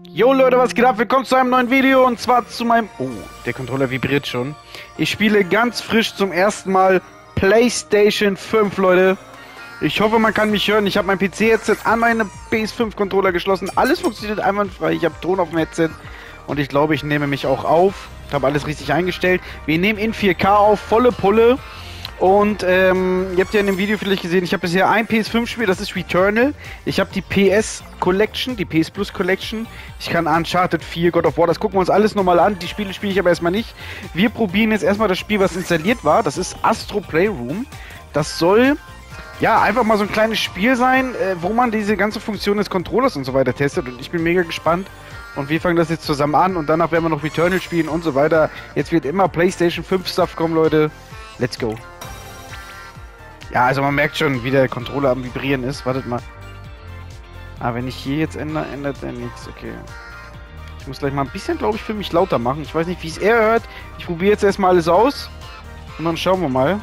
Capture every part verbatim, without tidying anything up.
Jo Leute, was geht ab? Willkommen zu einem neuen Video und zwar zu meinem... Oh, der Controller vibriert schon. Ich spiele ganz frisch zum ersten Mal PlayStation fünf, Leute. Ich hoffe, man kann mich hören. Ich habe mein P C-Headset an meine P S fünf Controller geschlossen. Alles funktioniert einwandfrei. Ich habe Ton auf dem Headset und ich glaube, ich nehme mich auch auf. Ich habe alles richtig eingestellt. Wir nehmen in vier K auf, volle Pulle. Und ähm, ihr habt ja in dem Video vielleicht gesehen, ich habe bisher ein P S fünf Spiel, das ist Returnal. Ich habe die P S Collection, die P S Plus Collection. Ich kann Uncharted vier, God of War, das gucken wir uns alles nochmal an. Die Spiele spiele ich aber erstmal nicht. Wir probieren jetzt erstmal das Spiel, was installiert war. Das ist Astro Playroom. Das soll, ja, einfach mal so ein kleines Spiel sein, äh, wo man diese ganze Funktion des Controllers und so weiter testet. Und ich bin mega gespannt. Und wir fangen das jetzt zusammen an und danach werden wir noch Returnal spielen und so weiter. Jetzt wird immer PlayStation fünf Stuff kommen, Leute. Let's go. Ja, also man merkt schon, wie der Controller am Vibrieren ist. Wartet mal. Ah, wenn ich hier jetzt ändere, ändert er nichts. Okay. Ich muss gleich mal ein bisschen, glaube ich, für mich lauter machen. Ich weiß nicht, wie es er hört. Ich probiere jetzt erstmal alles aus. Und dann schauen wir mal.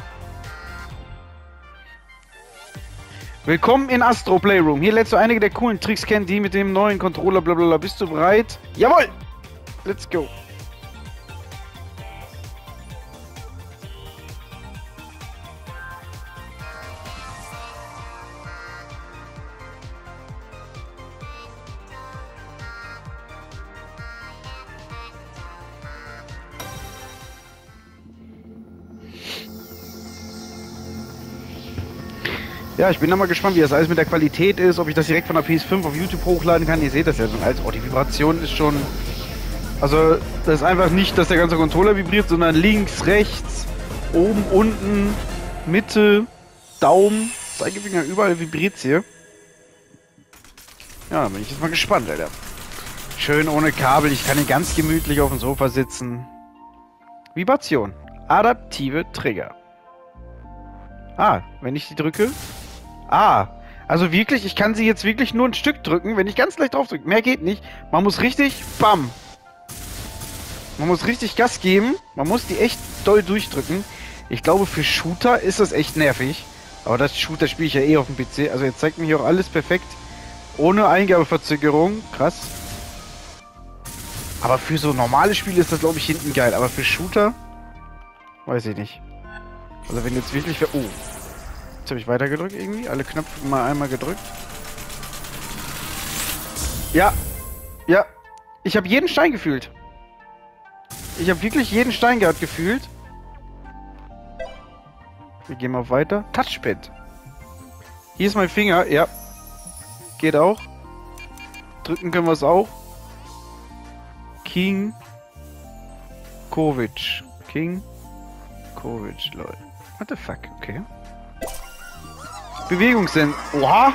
Willkommen in Astro Playroom. Hier lernst du einige der coolen Tricks kennen, die mit dem neuen Controller blablabla. Bist du bereit? Jawohl! Let's go! Ja, ich bin da mal gespannt, wie das alles mit der Qualität ist, ob ich das direkt von der P S fünf auf YouTube hochladen kann. Ihr seht das ja schon als, oh, die Vibration ist schon, also das ist einfach nicht, dass der ganze Controller vibriert, sondern links, rechts, oben, unten, Mitte, Daumen, Zeigefinger, überall vibriert es hier. Ja, da bin ich jetzt mal gespannt, Alter. Schön ohne Kabel, ich kann hier ganz gemütlich auf dem Sofa sitzen. Vibration, adaptive Trigger. Ah, wenn ich die drücke... Ah, also wirklich, ich kann sie jetzt wirklich nur ein Stück drücken, wenn ich ganz leicht drauf drücke. Mehr geht nicht. Man muss richtig, bam. Man muss richtig Gas geben. Man muss die echt doll durchdrücken. Ich glaube, für Shooter ist das echt nervig. Aber das Shooter spiele ich ja eh auf dem P C. Also jetzt zeigt mir hier auch alles perfekt. Ohne Eingabeverzögerung. Krass. Aber für so normale Spiele ist das, glaube ich, hinten geil. Aber für Shooter, weiß ich nicht. Also wenn jetzt wirklich... Oh. Jetzt habe ich weiter gedrückt irgendwie. Alle Knöpfe mal einmal gedrückt. Ja. Ja. Ich habe jeden Stein gefühlt. Ich habe wirklich jeden Stein gehabt gefühlt. Wir gehen mal weiter. Touchpad. Hier ist mein Finger. Ja. Geht auch. Drücken können wir es auch. King. Kovic. King. Kovic, lol. What the fuck? Okay. Bewegungssinn. Oha!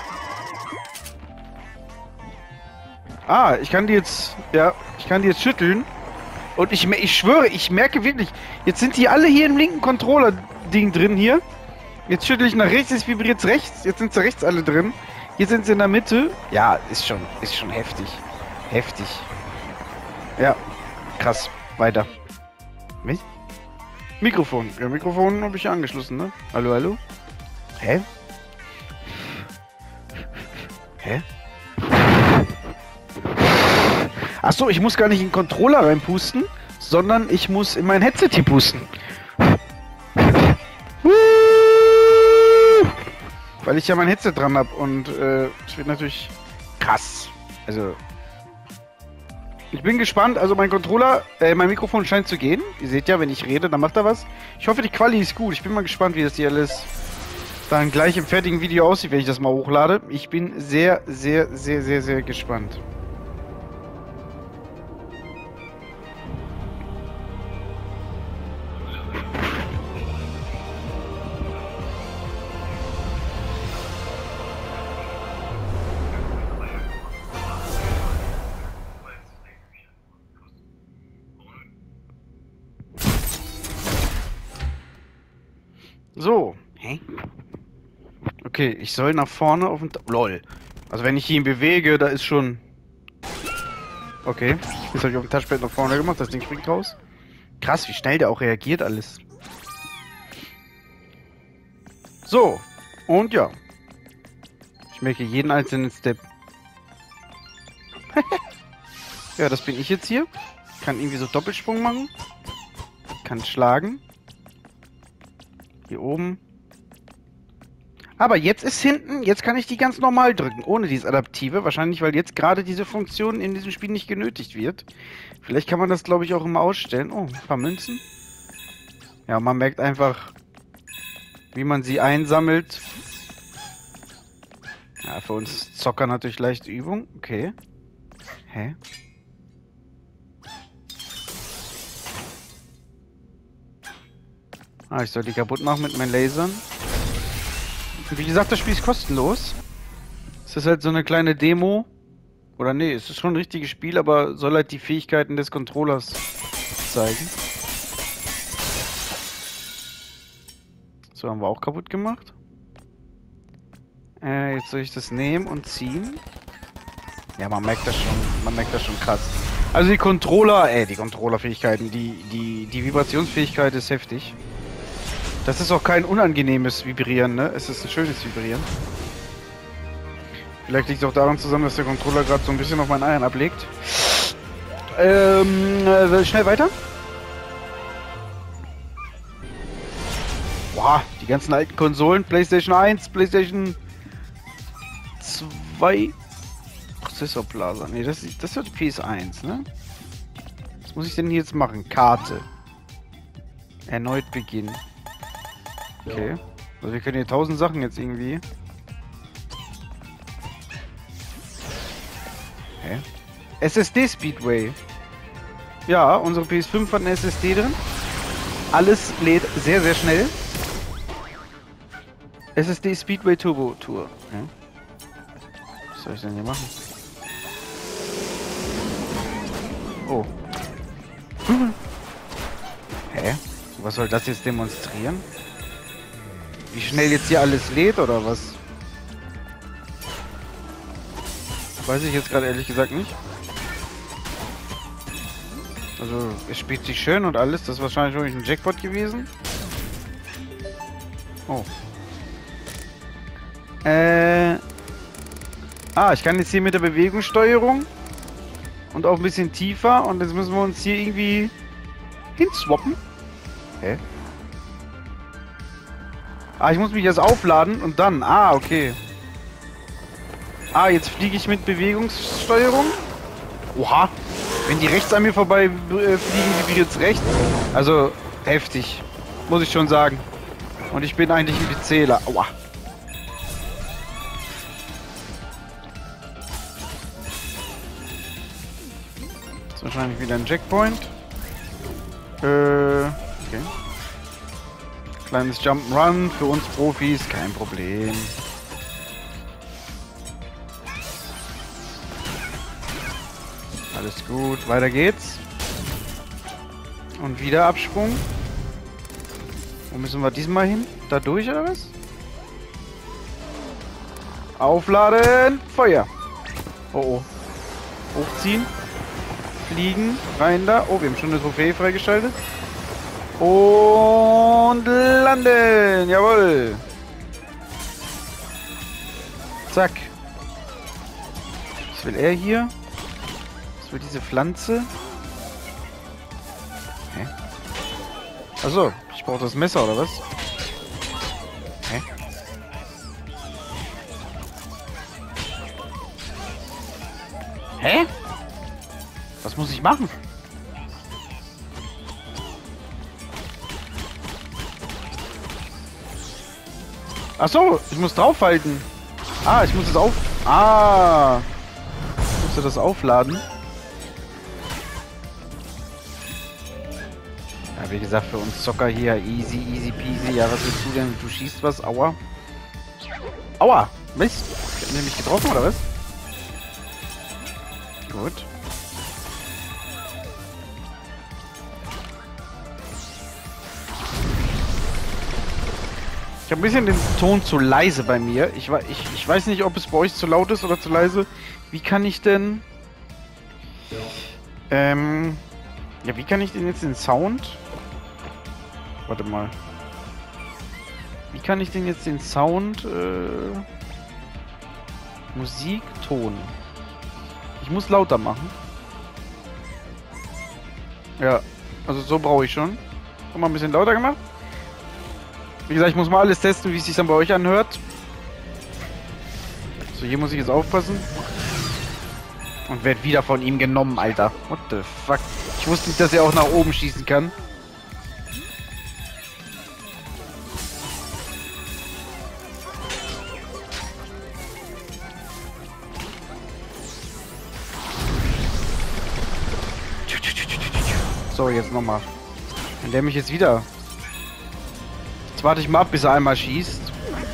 Ah, ich kann die jetzt... Ja, ich kann die jetzt schütteln. Und ich, ich schwöre, ich merke wirklich... Jetzt sind die alle hier im linken Controller-Ding drin hier. Jetzt schüttel ich nach rechts, jetzt vibriert es rechts. Jetzt sind sie rechts alle drin. Hier sind sie in der Mitte. Ja, ist schon, ist schon heftig. Heftig. Ja, krass. Weiter. Was? Mikrofon. Ja, Mikrofon habe ich ja angeschlossen, ne? Hallo, hallo? Hä? Hä? Achso, ich muss gar nicht in den Controller reinpusten, sondern ich muss in mein Headset hier pusten. Weil ich ja mein Headset dran habe und äh, es wird natürlich krass. Also... Ich bin gespannt, also mein Controller, äh, mein Mikrofon scheint zu gehen. Ihr seht ja, wenn ich rede, dann macht er was. Ich hoffe, die Quali ist gut. Ich bin mal gespannt, wie das hier alles dann gleich im fertigen Video aussieht, wenn ich das mal hochlade. Ich bin sehr, sehr, sehr, sehr, sehr gespannt. So. Hä? Okay, ich soll nach vorne auf den... LOL. Also wenn ich ihn bewege, da ist schon... Okay. Jetzt habe ich auf dem Touchpad nach vorne gemacht, das Ding springt raus. Krass, wie schnell der auch reagiert alles. So. Und ja. Ich merke jeden einzelnen Step. Ja, das bin ich jetzt hier. Kann irgendwie so Doppelsprung machen. Kann schlagen. Hier oben. Aber jetzt ist hinten, jetzt kann ich die ganz normal drücken, ohne dieses Adaptive. Wahrscheinlich, weil jetzt gerade diese Funktion in diesem Spiel nicht genötigt wird. Vielleicht kann man das, glaube ich, auch immer ausstellen. Oh, ein paar Münzen. Ja, man merkt einfach, wie man sie einsammelt. Ja, für uns Zocker natürlich leichte Übung. Okay. Hä? Ah, ich soll die kaputt machen mit meinen Lasern. Wie gesagt, das Spiel ist kostenlos. Es ist halt so eine kleine Demo. Oder nee, es ist schon ein richtiges Spiel, aber soll halt die Fähigkeiten des Controllers zeigen. So, haben wir auch kaputt gemacht. Äh, jetzt soll ich das nehmen und ziehen. Ja, man merkt das schon. Man merkt das schon krass. Also die Controller, äh, die Controller-Fähigkeiten, die, die, die Vibrationsfähigkeit ist heftig. Das ist auch kein unangenehmes Vibrieren, ne? Es ist ein schönes Vibrieren. Vielleicht liegt es auch daran zusammen, dass der Controller gerade so ein bisschen auf meinen Eiern ablegt. Ähm, äh, schnell weiter. Boah, die ganzen alten Konsolen. PlayStation eins, PlayStation zwei. Prozessor Plaza. Ne, das, das wird P S eins, ne? Was muss ich denn hier jetzt machen? Karte. Erneut beginnen. Okay. Also wir können hier tausend Sachen jetzt irgendwie. Hä? S S D Speedway. Ja, unsere P S fünf hat eine S S D drin. Alles lädt sehr, sehr schnell. S S D Speedway Turbo Tour. Ja. Was soll ich denn hier machen? Oh. Hä? Was soll das jetzt demonstrieren? Wie schnell jetzt hier alles lädt oder was? Weiß ich jetzt gerade ehrlich gesagt nicht. Also, es spielt sich schön und alles. Das ist wahrscheinlich wirklich ein Jackpot gewesen. Oh. Äh. Ah, ich kann jetzt hier mit der Bewegungssteuerung und auch ein bisschen tiefer. Und jetzt müssen wir uns hier irgendwie hinswappen. Hä? Ah, ich muss mich jetzt aufladen und dann. Ah, okay. Ah, jetzt fliege ich mit Bewegungssteuerung. Oha. Wenn die rechts an mir vorbei äh, fliegen, vibriert jetzt rechts. Also, heftig. Muss ich schon sagen. Und ich bin eigentlich ein PCler. Aua. Das ist wahrscheinlich wieder ein Checkpoint. Äh, okay. Kleines Jump'n'Run für uns Profis, kein Problem. Alles gut, weiter geht's. Und wieder Absprung. Wo müssen wir diesmal hin? Da durch oder was? Aufladen, Feuer. Oh oh. Hochziehen. Fliegen, rein da. Oh, wir haben schon eine Trophäe freigeschaltet. Und landen. Jawohl. Zack. Was will er hier? Was will diese Pflanze? Hä? Achso, ich brauche das Messer oder was? Hä? Hä? Was muss ich machen? Ach so, ich muss draufhalten. Ah, ich muss es auf... Ah. Ich musste das aufladen. Ja, wie gesagt, für uns Zocker hier easy, easy peasy. Ja, was willst du denn? Du schießt was? Aua. Aua. Mist. Haben die mich getroffen, oder was? Gut. Ich habe ein bisschen den Ton zu leise bei mir. Ich, ich, ich weiß nicht, ob es bei euch zu laut ist oder zu leise. Wie kann ich denn... Ähm... Ja, wie kann ich denn jetzt den Sound... Warte mal. Wie kann ich denn jetzt den Sound... Äh... Musik, Ton. Ich muss lauter machen. Ja, also so brauche ich schon. Schon mal ein bisschen lauter gemacht. Wie gesagt, ich muss mal alles testen, wie es sich dann bei euch anhört. So, hier muss ich jetzt aufpassen. Und werd wieder von ihm genommen, Alter. What the fuck? Ich wusste nicht, dass er auch nach oben schießen kann. So, jetzt nochmal. Wenn der mich jetzt wieder... Jetzt warte ich mal ab, bis er einmal schießt.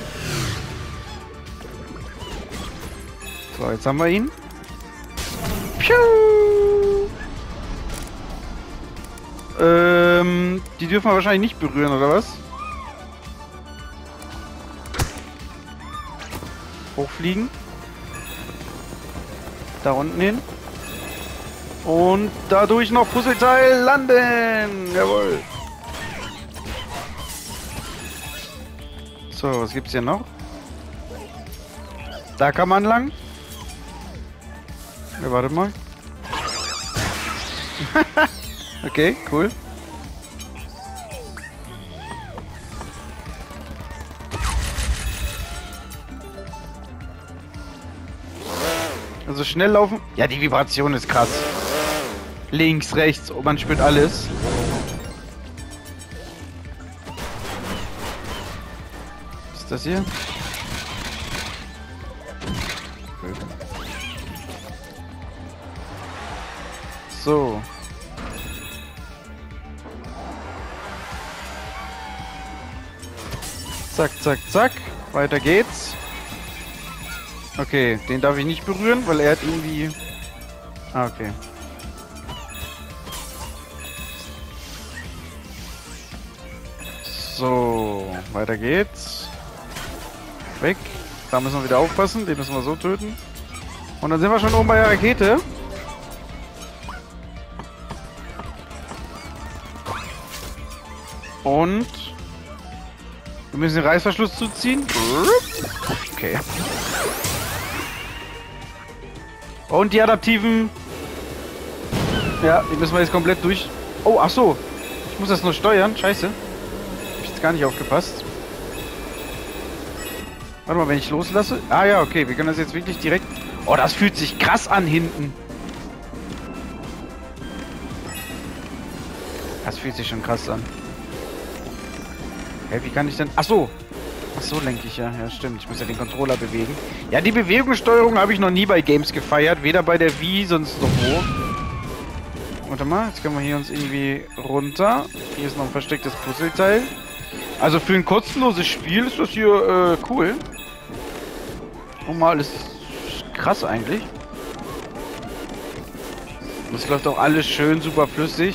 So, jetzt haben wir ihn. Piu! Ähm, die dürfen wir wahrscheinlich nicht berühren, oder was? Hochfliegen. Da unten hin. Und dadurch noch Puzzleteil landen. Jawohl. So, was gibt's hier noch? Da kann man lang. Ja, warte mal. Okay, cool. Also schnell laufen. Ja, die Vibration ist krass. Links, rechts, oh, man spürt alles. Was ist das hier? So. Zack, zack, zack. Weiter geht's. Okay, den darf ich nicht berühren, weil er hat irgendwie... Ah, okay. So, weiter geht's. Weg. Da müssen wir wieder aufpassen. Den müssen wir so töten. Und dann sind wir schon oben bei der Rakete. Und wir müssen den Reißverschluss zuziehen. Okay. Und die adaptiven... Ja, die müssen wir jetzt komplett durch... Oh, ach so. Ich muss das nur steuern. Scheiße. Hab ich jetzt gar nicht aufgepasst. Warte mal, wenn ich loslasse... Ah ja, okay. Wir können das jetzt wirklich direkt... Oh, das fühlt sich krass an hinten. Das fühlt sich schon krass an. Hey, wie kann ich denn... Ach so. Ach so, lenke ich ja. Ja, stimmt. Ich muss ja den Controller bewegen. Ja, die Bewegungssteuerung habe ich noch nie bei Games gefeiert. Weder bei der Wii, sonst noch wo. Warte mal, jetzt können wir hier uns irgendwie runter. Hier ist noch ein verstecktes Puzzleteil. Also für ein kostenloses Spiel ist das hier äh, cool. Und mal alles krass eigentlich. Das läuft auch alles schön super flüssig.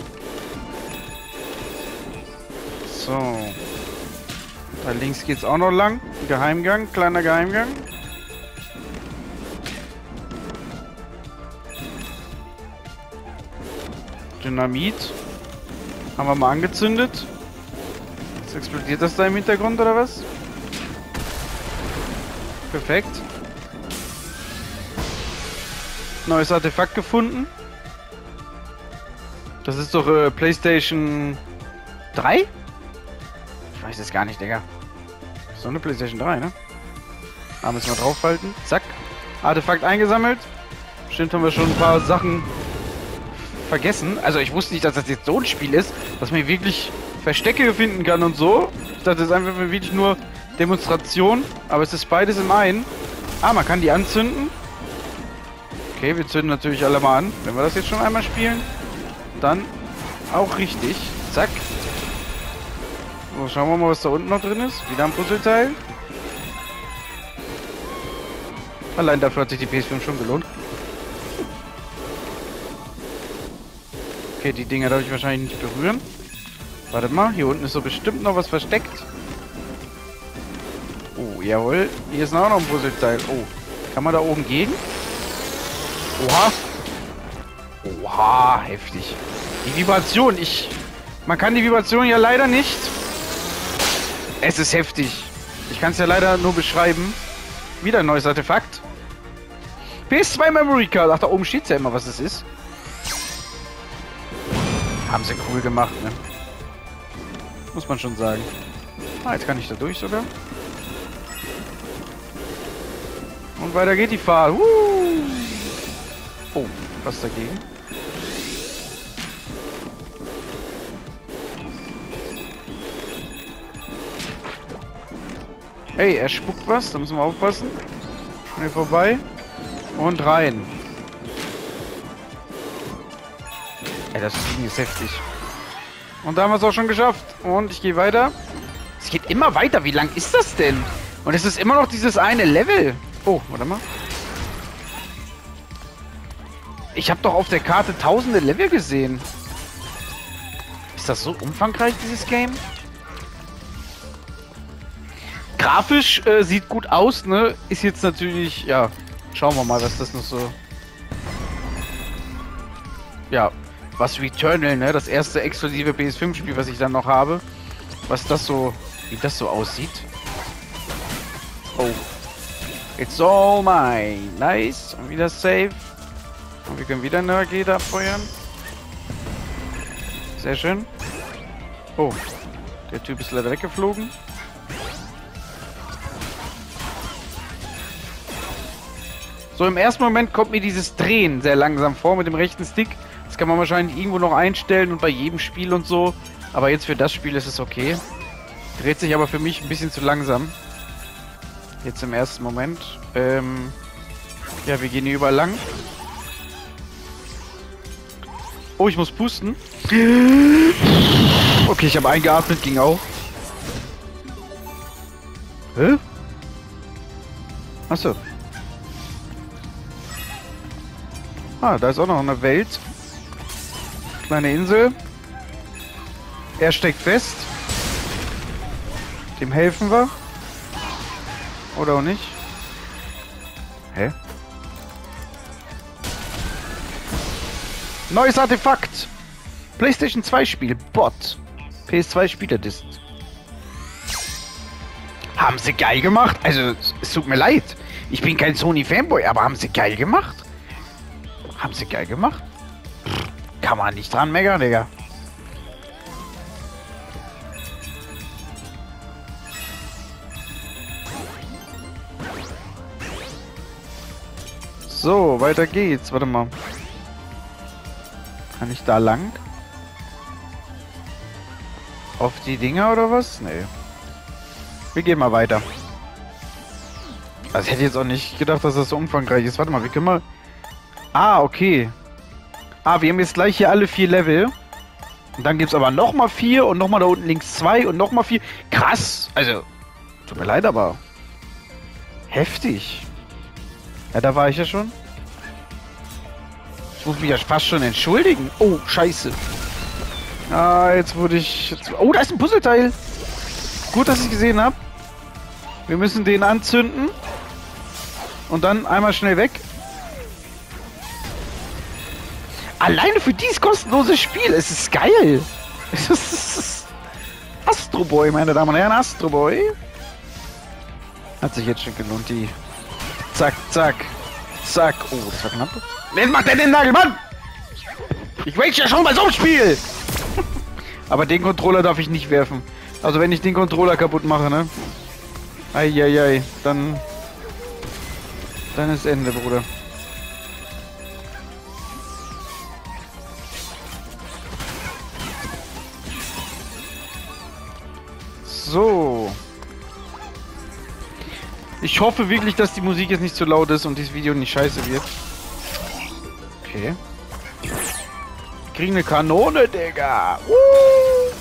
So. Da links geht's auch noch lang. Geheimgang, kleiner Geheimgang. Dynamit. Haben wir mal angezündet. Jetzt explodiert das da im Hintergrund, oder was? Perfekt. Neues Artefakt gefunden. Das ist doch äh, PlayStation drei? Ich weiß es gar nicht, Digga. So eine PlayStation drei, ne? Da müssen wir draufhalten. Zack. Artefakt eingesammelt. Bestimmt haben wir schon ein paar Sachen vergessen. Also ich wusste nicht, dass das jetzt so ein Spiel ist, dass man wirklich Verstecke finden kann und so. Ich dachte, das ist einfach wirklich nur Demonstration. Aber es ist beides im einen. Ah, man kann die anzünden. Okay, wir zünden natürlich alle mal an. Wenn wir das jetzt schon einmal spielen, dann auch richtig. Zack. So, schauen wir mal, was da unten noch drin ist. Wieder ein Puzzleteil. Allein dafür hat sich die P S fünf schon gelohnt. Okay, die Dinger darf ich wahrscheinlich nicht berühren. Warte mal, hier unten ist so bestimmt noch was versteckt. Oh, jawohl. Hier ist auch noch ein Puzzleteil. Oh, kann man da oben gehen? Oha. Oha, heftig. Die Vibration, ich... Man kann die Vibration ja leider nicht... Es ist heftig. Ich kann es ja leider nur beschreiben. Wieder ein neues Artefakt. P S zwei Memory Card. Ach, da oben steht ja immer, was es ist. Haben sie cool gemacht, ne? Muss man schon sagen. Ah, jetzt kann ich da durch sogar. Und weiter geht die Fahrt. Uh! Oh, was dagegen? Hey, er spuckt was, da müssen wir aufpassen. Schnell vorbei. Und rein. Ey, das Ding ist heftig. Und da haben wir es auch schon geschafft. Und ich gehe weiter. Es geht immer weiter. Wie lang ist das denn? Und es ist immer noch dieses eine Level. Oh, warte mal. Ich habe doch auf der Karte tausende Level gesehen. Ist das so umfangreich, dieses Game? Grafisch äh, sieht gut aus, ne? Ist jetzt natürlich, ja, schauen wir mal, was das noch so... Ja, was Returnal, ne? Das erste exklusive P S fünf Spiel, was ich dann noch habe. Was das so, wie das so aussieht. Oh. It's all mine. Nice. Und wieder safe. Und wir können wieder eine Rakete abfeuern. Sehr schön. Oh. Der Typ ist leider weggeflogen. So, im ersten Moment kommt mir dieses Drehen sehr langsam vor mit dem rechten Stick. Das kann man wahrscheinlich irgendwo noch einstellen und bei jedem Spiel und so. Aber jetzt für das Spiel ist es okay. Dreht sich aber für mich ein bisschen zu langsam. Jetzt im ersten Moment. Ähm, ja, wir gehen hier überall lang. Oh, ich muss pusten. Okay, ich habe eingeatmet, ging auch. Hä? Achso. Ah, da ist auch noch eine Welt. Kleine Insel. Er steckt fest. Dem helfen wir. Oder auch nicht. Hä? Neues Artefakt. PlayStation zwei Spiel. Bot. P S zwei Spielerlist. Haben sie geil gemacht? Also, es tut mir leid. Ich bin kein Sony-Fanboy, aber haben sie geil gemacht? Haben sie geil gemacht? Pff, kann man nicht dran meckern, Digga. So, weiter geht's. Warte mal. Kann ich da lang? Auf die Dinger oder was? Nee. Wir gehen mal weiter. Also ich hätte jetzt auch nicht gedacht, dass das so umfangreich ist. Warte mal, wie können wir... Ah, okay. Ah, wir haben jetzt gleich hier alle vier Level. Und dann gibt es aber nochmal vier und nochmal da unten links zwei und nochmal vier. Krass. Also, tut mir leid, aber... Heftig. Ja, da war ich ja schon. Ich muss mich ja fast schon entschuldigen. Oh, scheiße. Ah, jetzt wurde ich... Jetzt... Oh, da ist ein Puzzleteil. Gut, dass ich gesehen habe. Wir müssen den anzünden. Und dann einmal schnell weg. Alleine für dieses kostenlose Spiel. Es ist geil. Es ist Astro Boy, meine Damen und Herren. Astro Boy. Hat sich jetzt schon gelohnt, die... Zack, zack. Zack. Oh, das war knapp. Wen macht denn den Nagelmann? Ich rage ja schon bei so einem Spiel. Aber den Controller darf ich nicht werfen. Also wenn ich den Controller kaputt mache, ne? Eieiei. Dann... Dann ist Ende, Bruder. So. Ich hoffe wirklich, dass die Musik jetzt nicht zu laut ist und dieses Video nicht scheiße wird. Okay. Wir kriegen eine Kanone, Digga. Uh.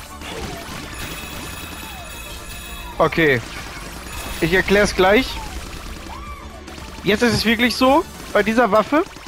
Okay. Ich erkläre es gleich. Jetzt ist es wirklich so, bei dieser Waffe,